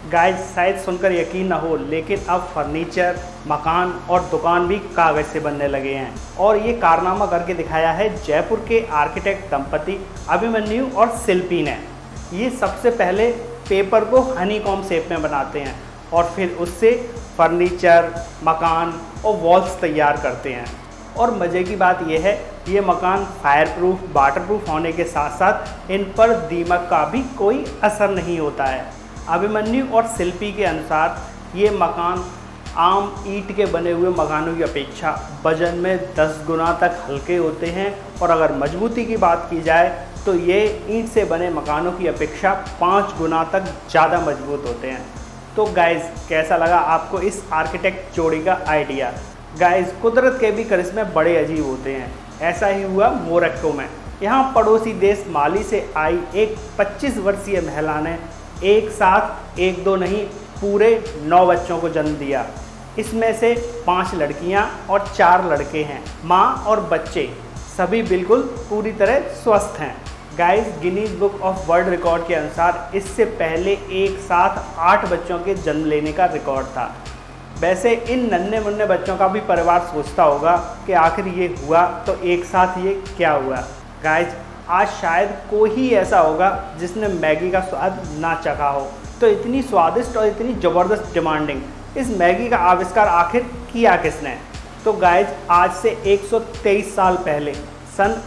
Guys शायद सुनकर यकीन ना हो, लेकिन अब फर्नीचर, मकान और दुकान भी कागज़ से बनने लगे हैं। और ये कारनामा करके दिखाया है जयपुर के आर्किटेक्ट दंपति अभिमन्यु और शिल्पी ने। ये सबसे पहले पेपर को हनीकॉम्ब शेप में बनाते हैं और फिर उससे फर्नीचर, मकान और वॉल्स तैयार करते हैं। और मज़े की बात यह है, ये मकान फायर प्रूफ, वाटर प्रूफ होने के साथ साथ इन पर दीमक का भी कोई असर नहीं होता है। अभिमन्यु और शिल्पी के अनुसार ये मकान आम ईंट के बने हुए मकानों की अपेक्षा वजन में 10 गुना तक हल्के होते हैं और अगर मजबूती की बात की जाए तो ये ईंट से बने मकानों की अपेक्षा 5 गुना तक ज़्यादा मजबूत होते हैं। तो गाइज़, कैसा लगा आपको इस आर्किटेक्ट जोड़ी का आइडिया? गाइज़, कुदरत के भी करिश्मे बड़े अजीब होते हैं। ऐसा ही हुआ मोरक्को में। यहाँ पड़ोसी देश माली से आई एक 25 वर्षीय महिला ने एक साथ 1-2 नहीं पूरे 9 बच्चों को जन्म दिया। इसमें से 5 लड़कियां और 4 लड़के हैं। माँ और बच्चे सभी बिल्कुल पूरी तरह स्वस्थ हैं। Guys, Guinness book of world record के अनुसार इससे पहले एक साथ 8 बच्चों के जन्म लेने का रिकॉर्ड था। वैसे इन नन्हे मुन्ने बच्चों का भी परिवार सोचता होगा कि आखिर ये हुआ तो एक साथ ये क्या हुआ। गाइस, आज शायद कोई ही ऐसा होगा जिसने मैगी का स्वाद ना चखा हो। तो इतनी स्वादिष्ट और इतनी ज़बरदस्त डिमांडिंग इस मैगी का आविष्कार आखिर किया किसने? तो गाइस, आज से 123 साल पहले सन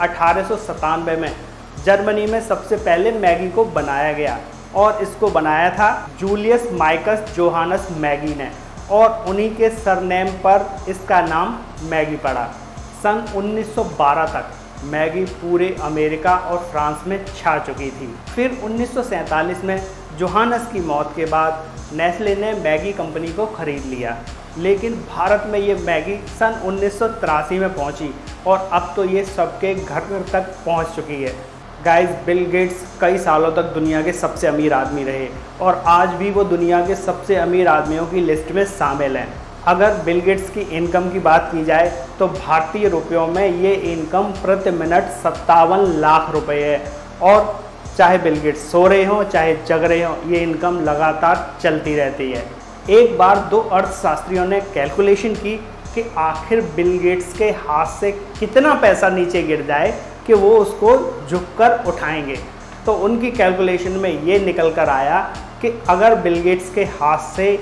1897 में जर्मनी में सबसे पहले मैगी को बनाया गया और इसको बनाया था जूलियस माइकस जोहानस मैगी ने और उन्हीं के सरनेम पर इसका नाम मैगी पड़ा। सन 1912 तक मैगी पूरे अमेरिका और फ्रांस में छा चुकी थी। फिर 1947 में जोहानस की मौत के बाद नेस्ले ने मैगी कंपनी को खरीद लिया, लेकिन भारत में ये मैगी सन 1983 में पहुंची और अब तो ये सबके घर घर तक पहुंच चुकी है। गाइस, बिल गेट्स कई सालों तक दुनिया के सबसे अमीर आदमी रहे और आज भी वो दुनिया के सबसे अमीर आदमियों की लिस्ट में शामिल हैं। अगर बिल गेट्स की इनकम की बात की जाए तो भारतीय रुपयों में ये इनकम प्रति मिनट 57 लाख रुपए है और चाहे बिल गेट्स सो रहे हों चाहे जग रहे हों, ये इनकम लगातार चलती रहती है। एक बार 2 अर्थशास्त्रियों ने कैलकुलेशन की कि आखिर बिल गेट्स के हाथ से कितना पैसा नीचे गिर जाए कि वो उसको झुककर उठाएंगे। तो उनकी कैलकुलेशन में ये निकल कर आया कि अगर बिल गेट्स के हाथ से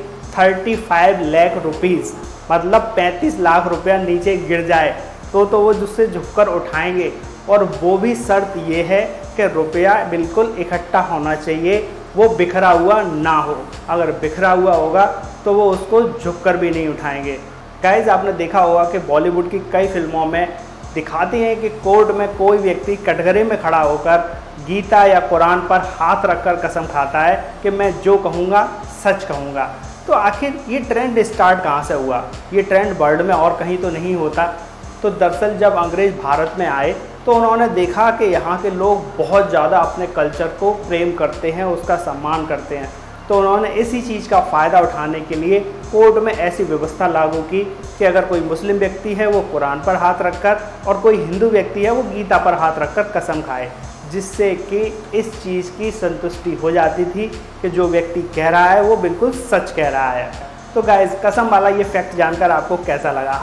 35 लाख रुपीज़ मतलब 35 लाख रुपया नीचे गिर जाए तो वो जिससे झुककर उठाएंगे, और वो भी शर्त ये है कि रुपया बिल्कुल इकट्ठा होना चाहिए, वो बिखरा हुआ ना हो। अगर बिखरा हुआ होगा तो वो उसको झुककर भी नहीं उठाएंगे। गाइस, आपने देखा होगा कि बॉलीवुड की कई फिल्मों में दिखाती हैं कि कोर्ट में कोई व्यक्ति कटघरे में खड़ा होकर गीता या कुरान पर हाथ रखकर कसम खाता है कि मैं जो कहूँगा सच कहूँगा। तो आखिर ये ट्रेंड स्टार्ट कहाँ से हुआ? ये ट्रेंड वर्ल्ड में और कहीं तो नहीं होता। तो दरअसल जब अंग्रेज़ भारत में आए तो उन्होंने देखा कि यहाँ के लोग बहुत ज़्यादा अपने कल्चर को प्रेम करते हैं, उसका सम्मान करते हैं। तो उन्होंने इसी चीज़ का फ़ायदा उठाने के लिए कोर्ट में ऐसी व्यवस्था लागू की कि अगर कोई मुस्लिम व्यक्ति है वो कुरान पर हाथ रखकर और कोई हिंदू व्यक्ति है वो गीता पर हाथ रखकर कसम खाए, जिससे कि इस चीज़ की संतुष्टि हो जाती थी कि जो व्यक्ति कह रहा है वो बिल्कुल सच कह रहा है। तो गाइस, कसम वाला ये फैक्ट जानकर आपको कैसा लगा?